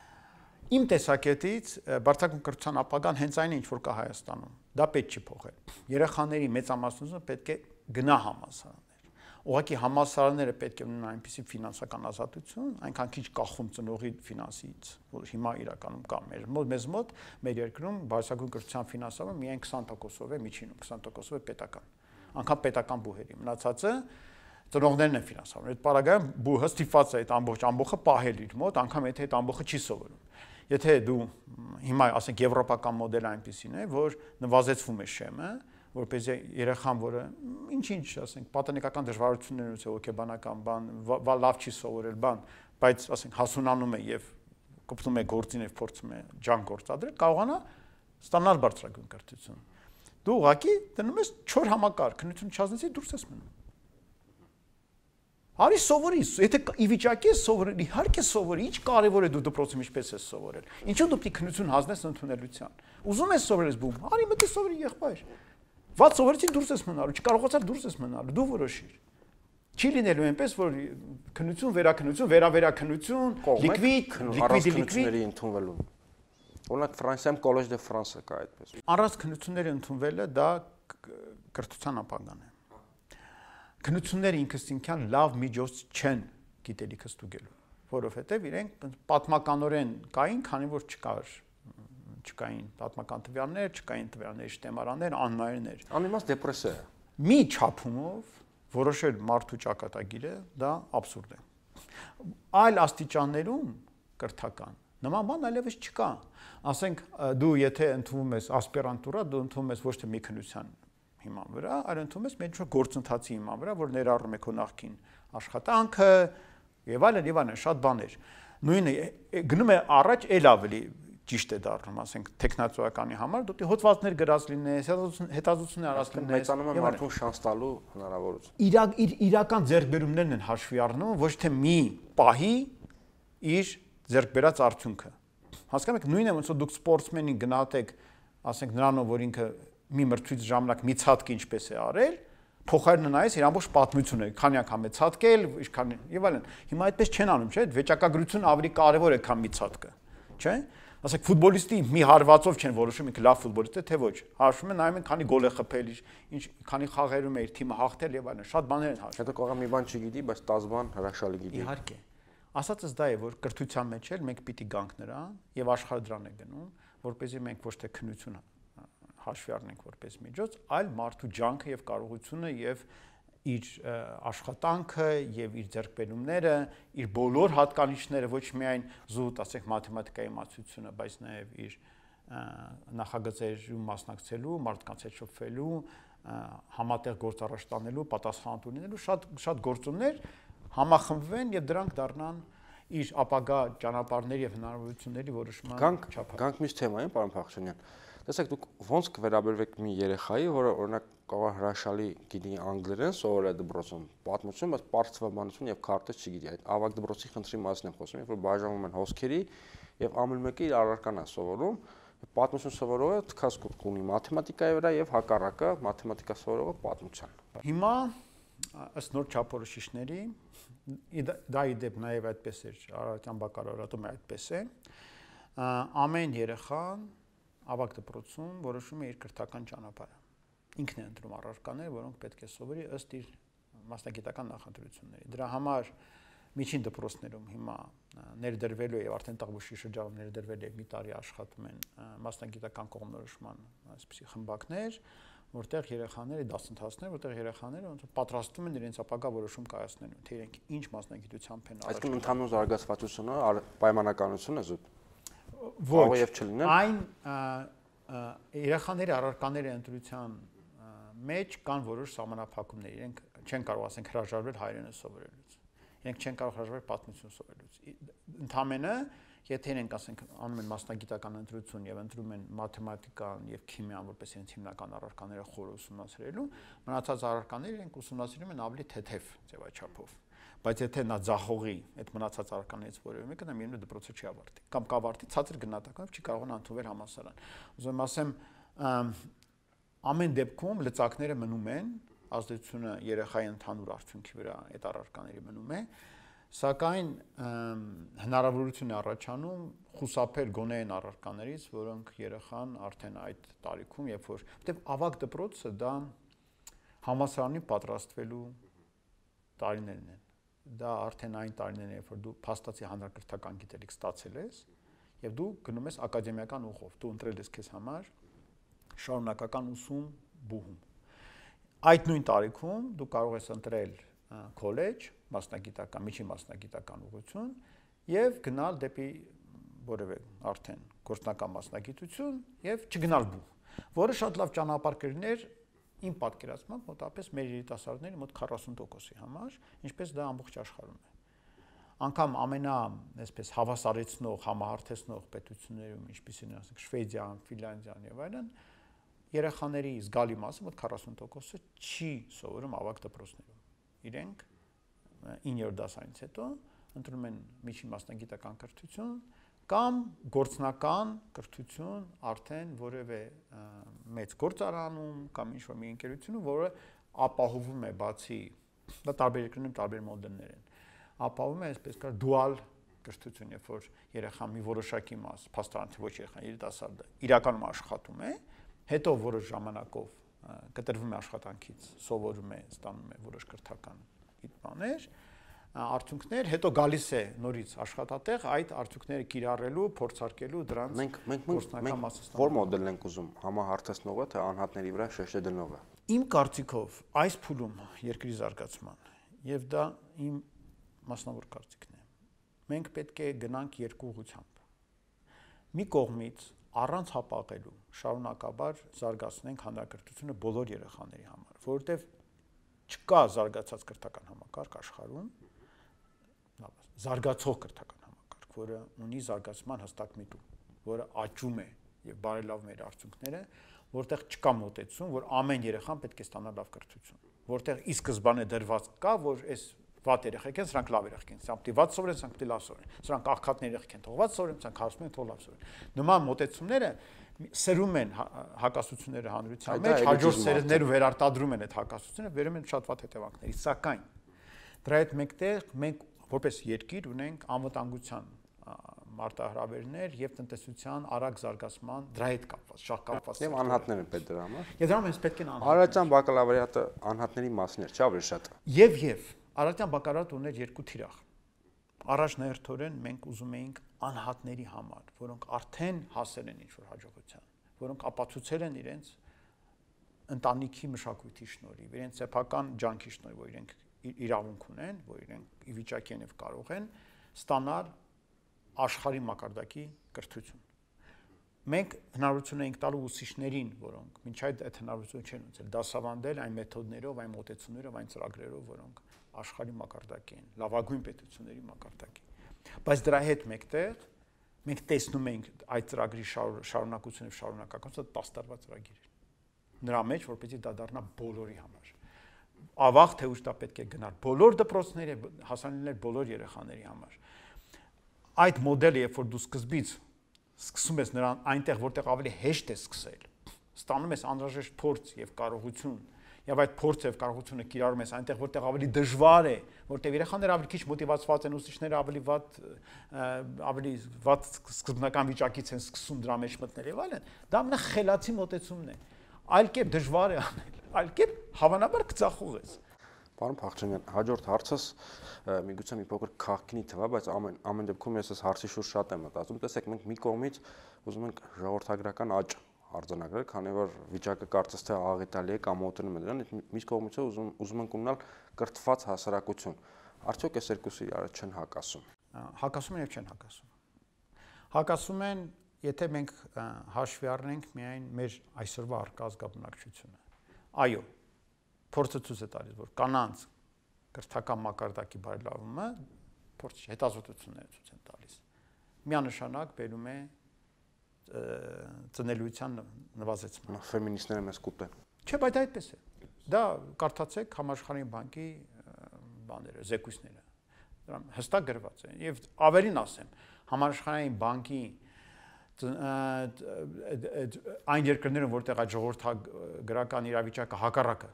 Speaker 2: Իմ տեսակետից բարձրագույն կրթության ապագան հենց այն է, ինչ որ կա Հայաստանում։ Դա պետք չի փոխել։ Երեխաների մեծամասնությունը պետք է գնա համալսարաններ։ Ուղղակի համալսարանները պետք է ունենան այնպիսի ֆինանսական ազատություն, այնքան քիչ կախում ծնողի ֆինանսից, որ հիմա իրականում կա մեր մոտ, մեզ մոտ, մեր երկրում բարձրագույն կրթության ֆինանսավորումը միայն քսան տոկոսով է միջինում, քսան տոկոսով է պետական։ Անկամ պետական բուհերի մնացածը ծնողներն են ֆինանսավորում։ Այդ պարագայում բուհը ստիպված է այդ ամբողջ ամբողջը պահել իր մոտ, անգամ եթե այդ ամբողջը չի սովորում։ Եթե դու հիմա ասենք եվրոպական մոդելը այնպեսին է, որ նվազեցվում է շեմը, որպեսզի երեխան, որը ինչ-ինչ, ասենք, պատանեկական դժվարություններ ունի, հոգեբանական բան, լավ չի սովորել բան, բայց ասենք հասունանում է եւ կպտում է գործին եւ փորձում է ջան գործադրել, կարողանա ստանալ բարձրագույն կրթություն։ Դու ուղղակի դնում ես չոր համակարգ, քննություն չազնեցի դուրս ես մնում։ Արի սովորի, եթե ի վիճակի ես սովորել, իհարկե սովորի, ինչ կարևոր է դու դպրոցում ինչպես ես սովորել։ Ինչու դու պետք է քննություն հանձնես ընդունելության։ Ուզում ես սովորես բում, արի մտի սովորի եղբայր։ Ված սովորեցի դուրս ես մնալու, չկարողացար դուրս ես մնալու, դու որոշիր։ Չի լինելու այնպես, որ քննություն, վերաքննություն, վերավերաքննություն, լիկվիդ, լիկվիդի լիկվիդների
Speaker 1: ընդունվելու։ Օրինակ Ֆրանսիայում Collège de France-ը կա այդպես։
Speaker 2: Առանց քննությունների ընդունվելը դա կրթության ապագան է։ քննությունները ինքնին լավ միջոց չեն գիտելիքը ստուգելու, որովհետև իրենք պատմականորեն կային, քանի որ չկար չկային պատմական տվյալներ, չկային տվյալների շտեմարաններ, անմայրներ։
Speaker 1: Անիմաստ դեպրեսիա է։
Speaker 2: Մի չափումով որոշել մարդու ճակատագիրը դա абսուրդ է։ Այլ աստիճաններում կրթական նման բան այլևս չկա։ Ասենք դու եթե ընդունում ես ասպիրանտուրա, դու ընդունում ես ոչ թե մի քննության հիման վրա, այլ ընդունում ես մի գործընթացի հիման վրա, որ ներառում է քո նախկին աշխատանքը եւ այլն եւ այլն, շատ բաներ։ Նույնը գնում է առաջ էլ ավելի ճիշտ է դառնում, ասենք տեխնացուականի համար, դու դի հոդվածներ գրած լինես, հետազոտություններ արած լինես,
Speaker 1: մեծանում է մարդուն շանս տալու հնարավորություն։
Speaker 2: Իրակ իր իրական ձեռքբերումներն են հաշվի առնում, ոչ թե մի պահի իր ձեռքբերած արդյունքը։ Հասկանում եք, նույնը ոնց որ դուք սպորտսմենին գնահատեք, ասենք նրանով, որ ինքը մի մրցույթ ժամանակ մի ցածկ ինչպես է արել, փոխարենը նայես իր ամբողջ պատմությունը, քանի անգամ է ցածկել, ինչքան եւ այլն։ Հիմա այդպես չեն անում, չէ՞, վեճակագրությունը ավելի կարեւոր է, քան մի ցածկը, չէ՞։ Ասեք ֆուտբոլիստի մի հարվածով չեն որոշում ինքը լավ ֆուտբոլիստ է թե ոչ։ Հաշվում են նայում են քանի գոլ է խփել, ինչ քանի խաղերում է իր թիմը հաղթել եւ այլն, շատ բաներ են հաշվում։
Speaker 1: Հետո կողը մի բան չգիտի, բայց տասը բան հրաշալի գիտի։
Speaker 2: Իհարկե։ Ասածս դա է, որ կրթության մեջ էլ մենք պիտի գանք նրան եւ աշխարհը դրան է գնում, որպեսզի մենք ոչ թե քննությունը հաշվի առնենք որպես միջոց, այլ մարդու ջանքը եւ կարողությունը եւ իր աշխատանքը եւ իր ձեռքբերումները, իր բոլոր հատկանիշները, ոչ միայն զուտ, ասենք մաթեմատիկայի իմացությունը, բայց նաեւ իր նախագծերում մասնակցելու, մարդկանց հետ շփվելու, համատեղ գործառույթ տանելու, պատասխանատու լինելու շատ շատ գործոններ համախմբվեն եւ դրանք դառնան իր ապագա ճանապարհների եւ հնարավորությունների որոշման
Speaker 1: չափը։ Գանք միշտ թեմային, պարոն Փախչյանյան։ Տեսեք, դուք ոնց կվերաբերվեք մի երեխայի, որը օրինակ կարող է հրաշալի գիտի անգլերեն, սովորել է դպրոցում, պատմություն, բայց պարծվաբանություն եւ քարտեզ չգիտի։ Այդ ավագ դպրոցի խնդրի մասին եմ խոսում, երբ որ բաժանվում են հոսքերի եւ ամեն մեկը իր առարական է սովորում, պատմություն սովորողը թքած կուտք ունի մաթեմատիկայի վրա եւ հակառակը մաթեմատիկա սովորողը պատմության։
Speaker 2: Հիմա ըստ նոր չափորոշիչների դա իդեպ նաեւ այդպես էր, Արարատյան բակալավրատում այդպես է, ամեն երեխան ավագ դպրոցում որոշում է իր կրթական ճանապարհը։ Ինքն է ընտրում առարկաներ, որոնք պետք է սովորի ըստ իր մասնագիտական նախընտրությունների։ Դրա համար միջին դպրոցներում հիմա ներդրվելու եւ արդեն Տաղբուշի շրջանում ներդրվել եւ մի տարի աշխատում են մասնագիտական կողմնորոշման այսպիսի խմբակներ, որտեղ երեխաները դասընթացներ, որտեղ երեխաները ոնց պատրաստվում են իրենց ապագա որոշում կայացնելու, թե իրենք ինչ մասնագիտությամբ են
Speaker 1: առաջ։ Այսինքն ընդհանուր զարգացվածությունը, պայմանականությունը զուտ
Speaker 2: ոչ այն երեխաների առարկաների ընտրության մեջ կան որոշ սահմանափակումներ, իրենք չեն կարող ասենք հրաժարվել հայերենը սովորելուց, իրենք չեն կարող հրաժարվել պատմություն սովորելուց, ընդամենը եթե իրենք ասենք անում են մասնագիտական ընտրություն եւ ընտրում են մաթեմատիկան եւ քիմիան որպես իրենց հիմնական առարկաները խորը ուսումնասիրելու, մնացած առարկաները իրենք ուսումնասիրում են ավելի թեթև ձևաչափով, բայց եթե նա ձախողի այդ մնացած առարկաներից որևէ մեկը, նա միևնույն դպրոցը չի ավարտի կամ կավարտի ցածր գնահատականով չի կարողանա ընդունվել համալսարան։ Ուզում եմ ասեմ, ամեն դեպքում լծակները մնում են, ազդեցությունը երեխայի ընդհանուր արդյունքի վրա այդ առարկաների մնում է, սակայն հնարավորություն է առաջանում խուսափել գոնե այն առարկաներից, որոնք երեխան արդեն այդ տարիքում, երբ որ, որտեղ ավագ դպրոցը դա համալսարանի պատրաստվելու տարիներն են։ Դա արդեն այն տարիներն են, երբ որ դու փաստացի հանրակրթական գիտելիք ստացել ես եւ դու գնում ես ակադեմիական ուղով, դու ընտրել ես քեզ համար շարունակական ուսում բուհում։ Այդ նույն տարիքում դու կարող ես ընտրել քոլեջ, մասնագիտական, միջին մասնագիտական ուղղություն եւ գնալ դեպի որևէ արդեն գործնական մասնագիտություն եւ չգնալ բուհ, որը շատ լավ ճանապարհ կլիներ իմ պատկերացմամբ մոտապես մեր երիտասարդների մոտ քառասուն տոկոսի համար, ինչպես դա ամբողջ աշխարհում է։ Անկամ ամենա, այսպես հավասարեցնող, համահարթեցնող պետություններում, ինչպիսին են ասենք Շվեդիան, Ֆինլանդիան եւ այլն, երեխաների զգալի մասը մոտ քառասուն տոկոսը չի սովորում ավագ դպրոցներում։ Իրենք իններորդ դասարից հետո ընտրում են միջին մասնագիտական կրթություն կամ գործնական կրթություն արդեն որևէ մեծ գործարանում կամ ինչ-որ մի ընկերությունում, որը ապահովում է բացի, դա տարբեր երկրներում տարբեր մոդելներ են, ապահովում է այսպես կար դուալ կրթություն, երբ որ երեխան մի որոշակի մաս, փաստորեն ոչ երեխան, երիտասարդը իրականում աշխատում է, հետո որոշ ժամանակով կտրվում է աշխատանքից, սովորում է, ստանում է որոշ կրթական բաներ, արդյունքներ, հետո գալիս է նորից աշխատատեղ, այդ արդյունքները կիրառելու, փորձարկելու դրանց
Speaker 1: մենք մենք մենք որ մոդելն ենք ուզում, համահարթեցնողը թե անհատների վրա շեշտը դնողը։
Speaker 2: Իմ կարծիքով այս փուլում երկրի զարգացման եւ դա իմ մասնավոր կարծիքն է։ Մենք պետք է գնանք երկու ուղղությամբ։ Մի կողմից առանց հապաղելու շարունակաբար զարգացնենք հանրակրթությունը բոլոր երեխաների համար, որովհետեւ չկա զարգացած կրթական համակարգ աշխարհում, զարգացող կրթական համակարգ, որը ունի զարգացման հստակ միտում, որը աճում է եւ բարելավում է իր արդյունքները, որտեղ չկա մոտեցում, որ ամեն երեխան պետք է ստանա լավ կրթություն, որտեղ ի սկզբանե դրված կա, որ այս վատ երեխեք են, սրանք լավ երեխեք են, սրանք պիտի վատ սովորեն, սրանք պիտի լավ սովորեն, սրանք աղքատներ երեխեք են, թող վատ սովորեն, սրանք հարցնում են, թող լավ սովորեն։ Նման մոտեցումները սերում են հակասությունները հանրության մեջ, հաջորդ սերները վերարտադրում են այդ հակասությունները, վերում են շատ վատ հետևանքների, սակայն դրա հետ մեկտեղ մենք որպես երկիր ունենք անվտանգության մարտահրավերներ եւ տնտեսության արագ զարգացման դրա հետ կապված, շատ կապված
Speaker 1: եւ անհատներ են պետք դրա համար։
Speaker 2: Եվ դրա մեջ պետք են անհատներ։
Speaker 1: Արարատյան բակալավրիատը անհատների մասն էր, չէ՞ ավելի շատ։
Speaker 2: Եվ եւ Արարատյան բակալավրիատը ուներ երկու թիրախ։ Առաջնահերթորեն մենք ուզում էինք անհատների համար, որոնք արդեն հասել են ինչ-որ հաջողության, որոնք ապացուցել են իրենց ընտանիքի մշակույթի շնորհիվ, իրենց սեփական ջանքի շնորհիվ, որ իրենք իրավունք ունեն, որ իրենք ի վիճակի են եւ կարող են ստանալ աշխարհի մակարդակի կրթություն։ Մենք հնարավորություն ենք տալու ուսուցիչներին, որոնք մինչ այդ այդ հնարավորությունը չեն ունեցել, դասավանդել այն մեթոդներով, այն մոտեցումներով, այն ծրագրերով, որոնք աշխարհի մակարդակի են, լավագույն պետությունների մակարդակի։ Բայց դրա հետ մեկտեղ մենք տեսնում ենք այդ ծրագրի շարունակությունը եւ շարունակականությունը դас տարվա ծրագիր է։ Նրա մեջ որպեսզի դա դառնա բոլորի համար։ Ավաղ թե ուշ դա պետք է գնալ բոլոր դպրոցների, հասանելիներ բոլոր երեխաների համար։ Այդ մոդելը, երբ որ դու սկզբից սկսում ես նրան այնտեղ, որտեղ ավելի հեշտ է սկսել, ստանում ես անհրաժեշտ փորձ եւ կարողություն, եւ այդ փորձը եւ կարողությունը կիրառում ես այնտեղ, որտեղ ավելի դժվար է, որտեղ երեխաները ավելի քիչ մոտիվացված են, ուսուցիչները ավելի վատ ավելի վատ սկզբնական վիճակից են սկսում դրա մեջ մտնել եւ այլն, դա ամենախելացի մոտեցումն է։ Այլ կերպ դժվար է անել, այլ կերպ հավանաբար կծախող ես։
Speaker 1: Պարոն Փախչյանյան, հաջորդ հարցս միգուցե մի փոքր քաղաքինի թվա, բայց ամեն ամեն դեպքում ես այս հարցի շուրջ շատ եմ մտածում։ Տեսեք, մենք մի կողմից ուզում ենք ժողովրդագրական աճ արձանագրել, քանի որ վիճակը կարծես թե աղետալի է կամ մոտենում է դրան, մյուս կողմից ուզում ուզում ենք ունենալ կրթված հասարակություն։ Արդյոք այս երկուսը իրար չեն հակասում։
Speaker 2: Հակասում են եւ չեն հակասում։ Հակասում են, եթե մենք հաշվի առնենք միայն մեր այսօրվա առկա ազգաբնակչությունը։ Այո, փորձը ցույց է տալիս, որ կանանց կրթական մակարդակի բարելավումը փորձ հետազոտությունները ցույց են տալիս։ Միանշանակ բերում է ծնելիության նվազեցման։
Speaker 1: Ֆեմինիստները մեզ կուտեն։
Speaker 2: Չէ, բայց այդպես է։ Դա կարդացեք Համաշխարհային բանկի բաները, զեկույցները։ Դրա հստակ գրված է։ Եվ ավելին ասեմ, Համաշխարհային բանկի այն երկրներում, որտեղ այդ ժողովրդագրական իրավիճակը հակառակը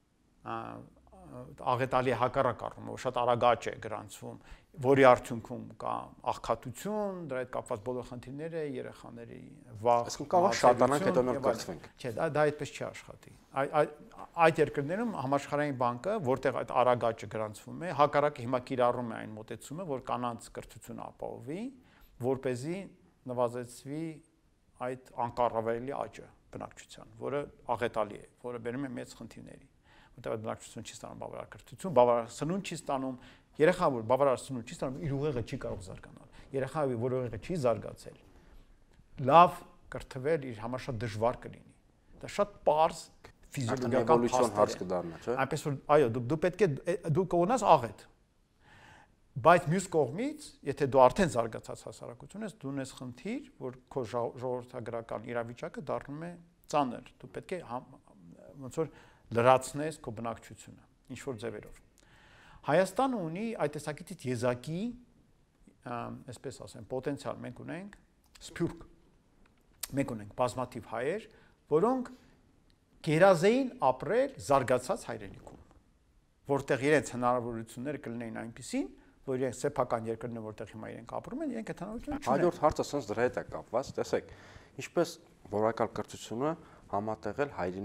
Speaker 2: աղետալի հակառակ առումով շատ արագ աճ է գրանցվում, որի արդյունքում կա աղքատություն, դրա հետ կապված բոլոր խնդիրները, երեխաների վաղ,
Speaker 1: այսինքն կարող շատանանք հետո նոր կրթվենք։
Speaker 2: Չէ, դա այդպես չի աշխատի։ Այդ երկրներում Համաշխարհային բանկը, որտեղ այդ արագ աճը գրանցվում է, հակառակը հիմա կիրառում է այն մոտեցումը, որ կանանց կրթությունը ապահովի, որպեսզի նվազեցվի այդ անկառավարելի աճը բնակչության, որը աղետալի է, որը բերում է մեծ խնդիրների, որտեղ բնակչություն չի ստանում բավարար կրթություն, բավարար սնունդ չի ստանում, երեխա որ բավարար սնունդ չի ստանում, իր ուղեղը չի կարող զարգանալ։ Երեխա որ ուղեղը չի զարգացել, լավ կրթվել իր համար շատ դժվար կլինի։ Դա շատ պարզ ֆիզիոլոգիական
Speaker 1: հարց կդառնա, չէ՞։
Speaker 2: Այնպես որ այո, դու դու պետք է դու կողնաս աղետ։ Բայց մյուս կողմից, եթե դու արդեն զարգացած հասարակություն ես, դու ունես խնդիր, որ քո ժողովրդագրական իրավիճակը դառնում է ծանր։ Դու պետք է ոնց որ լրացնես քո բնակչությունը, ինչ որ ձևերով։ Հայաստանը ունի այդ տեսակետից եզակի, այսպես ասեմ, պոտենցիալ մենք ունենք սփյուռք։ Մենք ունենք բազմաթիվ հայեր, որոնք գերազեին ապրել զարգացած հայրենիքում, որտեղ իրենց հնարավորությունները կլինեին այնպիսին, որ իրենք սեփական երկրներում, որտեղ հիմա իրենք ապրում են, իրենք այդ հնարավորությունը չունեն։
Speaker 1: Հաջորդ հարցը ասած դրա հետ է կապված, տեսեք, ինչպես որակալ կրթությունը համատեղել հայրենիք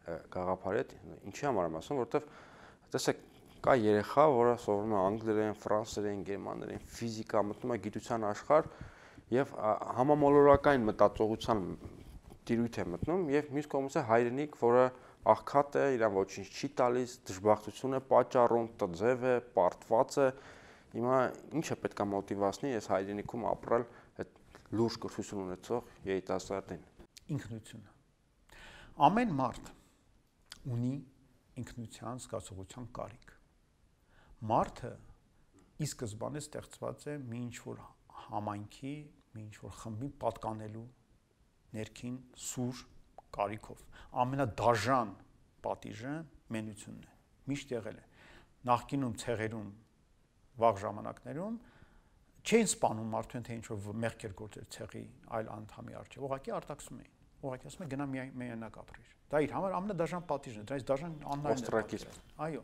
Speaker 1: գաղափարի հետ, ինչի համար եմ ասում, որովհետև տեսեք կա երեխա, որը սովորում է անգլերեն, ֆրանսերեն, գերմաներեն, ֆիզիկա, մտնում է գիտության աշխարհ եւ համամոլորակային մտածողության տիրույթ է մտնում եւ մյուս կողմից է հայրենիք, որը աղքատ է, իրան ոչինչ չի տալիս, դժբախտություն է պատճառում, տձև է, պարտված է։ Հիմա ինչը պետք է մոտիվացնի ես հայրենիքում ապրել այդ լուրջ կրթություն ունեցող երիտասարդին։
Speaker 2: Ինքնությունը։ Ամեն մարդ ունի ինքնության զգացողության կարիք։ Մարդը ի սկզբանե ստեղծված է մի ինչ-որ համայնքի, մի ինչ-որ խմբի պատկանելու ներքին սուր կարիքով։ Ամենադաժան պատիժը մենությունն է։ Միշտ եղել է։ Նախկինում ցեղերում վաղ ժամանակներում չէին սպանում մարդուն, թե ինչ-որ մեղք էր գործել ցեղի այլ անդամի առջև։ Ուղղակի արտաքսում էին։ Ուղղակի ասում են գնա միայնակ ապրիր։ Դա իր համար ամենադաժան պատիժն է, դրանից դաժան աննայել է։ Այո։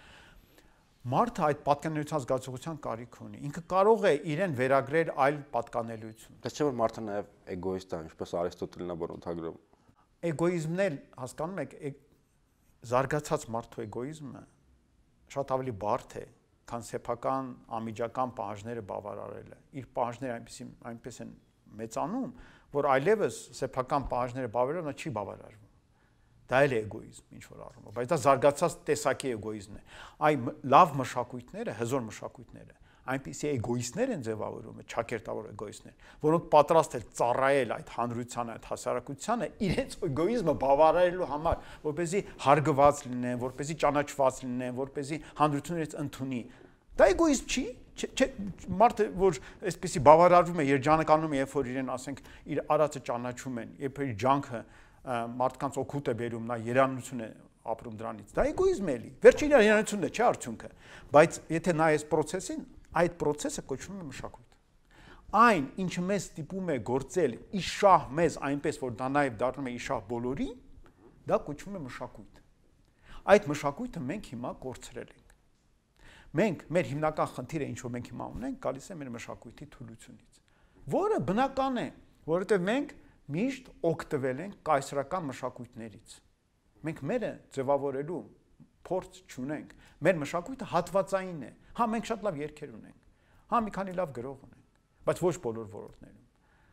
Speaker 2: Մարդը այդ պատկանելիության զգացողության կարիք ունի։ Ինքը կարող է իրեն վերագրել այլ պատկանելիություն։
Speaker 1: Դա չէ որ մարդը նաև էգոիստ է, ինչպես Արիստոտելն է բնութագրում։
Speaker 2: Էգոիզմն էլ հասկանում եք, զարգացած մարդու էգոիզմը շատ ավելի բարդ է, քան սեփական ամիջական պահանջները բավարարելը։ Իր պահանջները այնպես այնպես են մեծանում, որ այլևս սեփական պահանջները բավարարելը նա չի բավարարվում։ Դա էլ է էգոիզմ ինչ որ առումով, բայց դա զարգացած տեսակի էգոիզմն է։ Այ լավ մշակույթները, հզոր մշակույթները, այնպիսի էգոիստներ են ձևավորում, ճակերտավոր էգոիստներ, որոնք պատրաստ են ծառայել այդ հանրությանը, այդ հասարակությանը իրենց էգոիզմը բավարարելու համար, որպեսզի հարգված լինեն, որպեսզի ճանաչված լինեն, որպեսզի հանրությունը իրենց ընդունի։ Դա էգոիզմ չի, չէ, մարդը որ այսպեսի բավարարվում է երջանկանում է, երբ որ իրեն ասենք իր արածը ճանաչում են, երբ իր ջանքը մարդկանց օգուտ է բերում, նա երանություն է ապրում դրանից։ Դա էգոիզմ է էլի։ Վերջին երանությունն է, չէ՞ արդյունքը։ Բայց եթե նայես process-ին, այդ process-ը կոչվում է մշակույթ։ Այն, ինչը մեզ ստիպում է գործել իշահ մեզ այնպես, որ դա նաև դառնում է իշահ բոլորի, դա կոչվում է մշակույթ։ Այդ մշակույթը մենք հիմա կորցրել ենք։ Մենք մեր հիմնական խնդիրը, ինչ որ մենք հիմա ունենք, գալիս է մեր մշակույթի թուլությունից, որը բնական է, որովհետև մենք միշտ օգտվել ենք կայսրական մշակույթներից։ Մենք մերը ձևավորելու փորձ չունենք։ Մեր մշակույթը հատվածային է։ Հա մենք շատ լավ երգեր ունենք։ Հա մի քանի լավ գրող ունենք, բայց ոչ բոլոր ոլորտներում։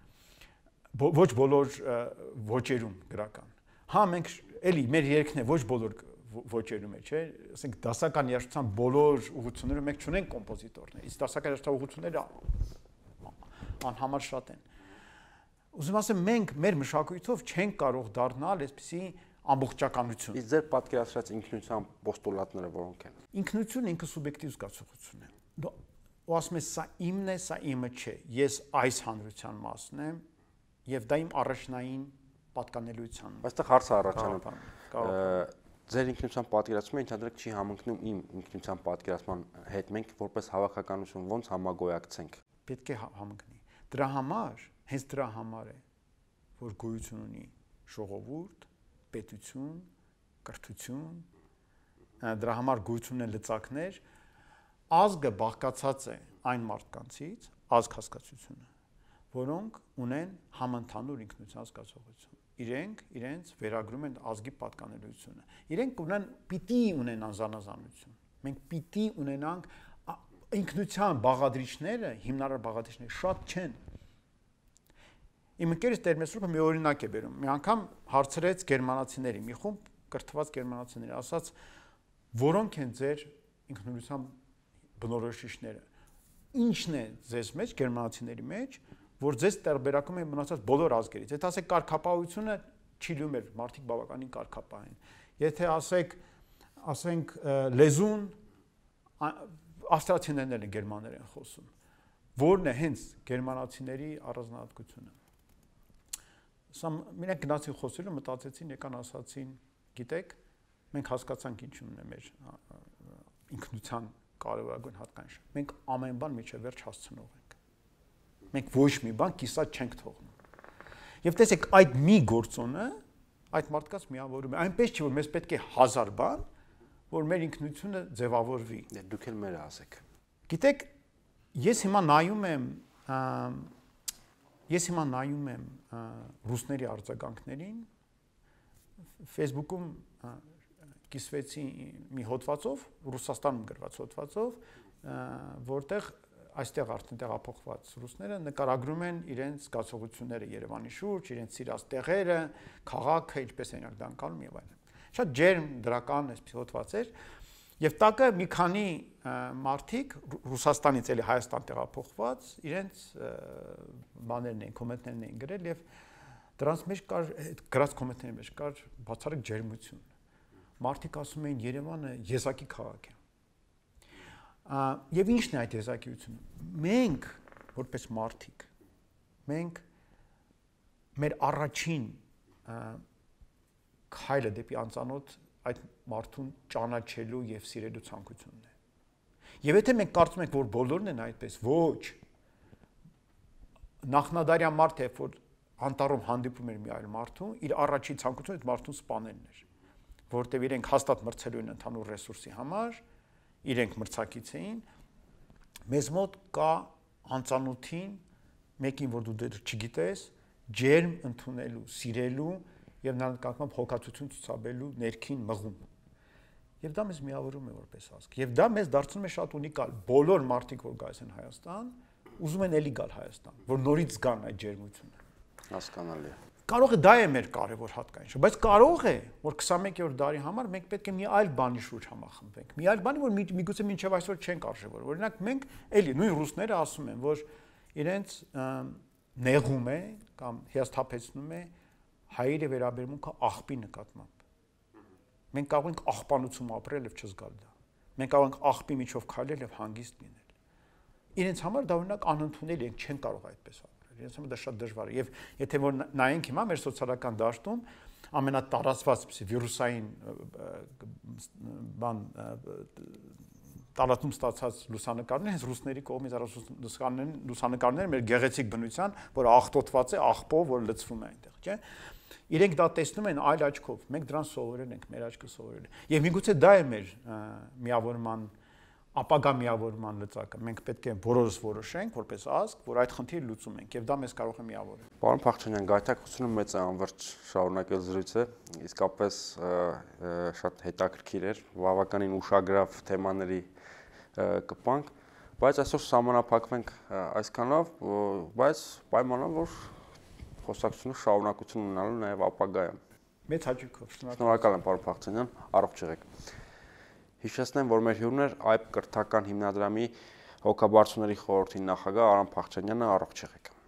Speaker 2: Ոչ բոլոր ոճերում գրական։ Հա մենք էլի մեր երգն է ոչ բոլոր ոճերում է, չէ՞։ Ասենք դասական երաժշտության բոլոր ուղղություններում մենք չունենք կոմպոզիտորներ։ Իսկ դասական երաժշտության ուղղությունները անհամար շատ են։ Ուզում ասեմ, մենք մեր մշակույթով չենք կարող դառնալ այսպիսի ամբողջականություն։
Speaker 1: Իսկ ձեր պատկերացրած ինքնության պոստուլատները որոնք են։
Speaker 2: Ինքնությունը ինքը սուբյեկտիվ զգացողություն է։ Դու ասում ես սա իմն է, սա իմը չէ։ Ես այս հանրության մասն եմ եւ դա իմ առաջնային պատկանելիության։
Speaker 1: Այստեղ հարցը առաջանում։ Ձեր ինքնության պատկերացումը ընդհանրապես չի համընկնում իմ ինքնության պատկերացման հետ։ Մենք որպես հավաքականություն ո՞նց համագոյակցենք։
Speaker 2: Պետք է համընկնի։ Դրա համար, հենց դրա համար է, որ գոյություն ունի ժողովուրդ, պետություն, կրթություն, դրա համար գոյություն են լծակներ, ազգը բաղկացած է այն մարդկանցից, ազգ հասկացությունը, որոնք ունեն համընդհանուր ինքնության զգացողություն։ Իրենք իրենց վերագրում են ազգի պատկանելիությունը։ Իրենք ունեն պիտի ունենան զանազանություն։ Մենք պիտի ունենանք ինքնության բաղադրիչները, հիմնարար բաղադրիչները շատ չեն։ Իմ ընկերս Տերմեսրոպը մի օրինակ է բերում։ Մի անգամ հարցրեց գերմանացիների, մի խումբ կրթված գերմանացիների, ասաց, որոնք են ձեր ինքնության բնորոշիչները։ Ինչն է ձեզ մեջ, գերմանացիների մեջ, որ ձեզ տարբերակում են մնացած բոլոր ազգերից։ Եթե ասեք կարգապահությունը չի լում էր, մարդիկ բավականին կարգապահ են։ Եթե ասեք, ասենք լեզուն, ավստրիացիներն են գերմաներ են խոսում։ Որն է հենց գերմանացիների առանձնահատկությունը։ Սա մենակ գնացին խոսելու, մտածեցին, եկան ասացին, գիտեք, մենք հասկացանք ինչու՞մն է մեր ինքնության կարևորագույն հատկանիշը։ Մենք ամեն բան միջև վերջ հասցնող ենք։ Մենք ոչ մի բան կիսատ չենք թողնում։ Եվ տեսեք, այդ մի գործոնը այդ մարդկանց միավորում է։ Այնպես չի, որ մեզ պետք է հազար բան, որ մեր ինքնությունը ձևավորվի։
Speaker 1: Դուք էլ մերը ասեք։
Speaker 2: Գիտեք, ես հիմա նայում եմ ես հիմա նայում եմ ռուսների արձագանքներին, Facebook-ում կիսվեցի մի հոդվածով, Ռուսաստանում գրված հոդվածով, որտեղ այստեղ արդեն տեղափոխված ռուսները նկարագրում են իրենց զգացողությունները Երևանի շուրջ, իրենց սիրած տեղերը, քաղաքը, ինչպես են դա անցնում եւ այլն։ Շատ ջերմ դրական այսպես հոդված էր, եւ տակը մի քանի մարդիկ Ռուսաստանից էլի Հայաստան տեղափոխված իրենց բաներն են, կոմենտներն են գրել եւ դրանց մեջ կար գրած կոմենտների մեջ կար բացառիկ ջերմություն։ Մարդիկ ասում էին Երևանը եզակի քաղաք է։ Եվ ինչն է այդ եզակիությունը։ Մենք որպես մարդիկ մենք մեր առաջին քայլը դեպի անծանոթ այդ մարդուն ճանաչելու եւ սիրելու ցանկությունն է։ Եվ եթե մենք կարծում ենք, որ բոլորն են այդպես, ոչ։ Նախնադարյան մարդ է, որ անտառում հանդիպում էր մի այլ մարդու, իր առաջին ցանկությունը այդ մարդուն սպանելն էր, որտեղ իրենք հաստատ մրցելու են ընդհանուր ռեսուրսի համար, իրենք մրցակից էին, մեզ մոտ կա անծանոթին, մեկին, որ դու դեռ չգիտես, ջերմ ընդունելու, սիրելու եւ նույնիսկ հոգացություն ցուցաբերելու ներքին մղում։ Եվ դա մեզ միավորում է որպես ազգ։ Եվ դա մեզ դարձնում է շատ ունիկալ։ Բոլոր մարդիկ, որ գալիս են Հայաստան, ուզում են էլի գալ Հայաստան, որ նորից զգան այդ ջերմությունը։
Speaker 1: Հասկանալի է։
Speaker 2: Կարող է դա է մեր կարևոր հատկանիշը, բայց կարող է, որ քսանմեկերորդ դարի համար մենք պետք է մի այլ բանի շուրջ համախմբենք։ Մի այլ բանի, որ միգուցե մինչև այսօր չենք արժևոր։ Օրինակ մենք էլի նույն ռուսները ասում են, որ իրենց նեղում է կամ հիասթափեցնում է հայերի վերաբերմունքը աղբի նկատմամբ։ Մենք կարող ենք աղբանություն ապրել եւ չզգալ դա։ Մենք կարող ենք աղբի միջով քայլել եւ հանգիստ լինել։ Իրենց համար դա օրինակ անընդունելի է, չեն կարող այդպես ապրել։ Իրենց համար դա շատ դժվար է եւ եթե որ նայենք հիմա մեր սոցիալական դաշտում ամենատարածված վիրուսային բան տարածում ստացած լուսանկարները հենց ռուսների կողմից լուսանկարներն լուսանկարները մեր գեղեցիկ բնության, որ աղտոտված է աղբով, որ լցվում է այնտեղ, չէ՞։ Իրենք դա տեսնում են այլ աչքով, մենք դրան սովորել ենք, մեր աչքը սովորել է։ Եվ միգուցե դա է մեր միավորման, ապագա միավորման լծակը։ Մենք պետք է որոշ որոշենք որպես ազգ, որ այդ խնդիրը լուծում ենք, եւ դա մեզ կարող է միավորել։
Speaker 1: Պարոն Փախչյանյան, գայթակղությունը մեծ է, անվերջ շարունակել զրույցը, իսկապես շատ հետաքրքիր էր, բավականին ուշագրավ թեմաների կպանք, բայց այսօր սահմանափակվենք այսքանով, բայց պայմանով, որ խոսակցությունը շարունակություն ունենալու նաև ապագայում։
Speaker 2: Մեծ հաճույքով,
Speaker 1: շնորհակալ եմ, պարոն Փախչյանյան, առողջ եղեք։ Հիշեցնեմ, որ մեր հյուրն էր Այբ կրթական հիմնադրամի հոգաբարձուների խորհրդի նախագահ Արամ Փախչյանյանը, առողջ եղեք։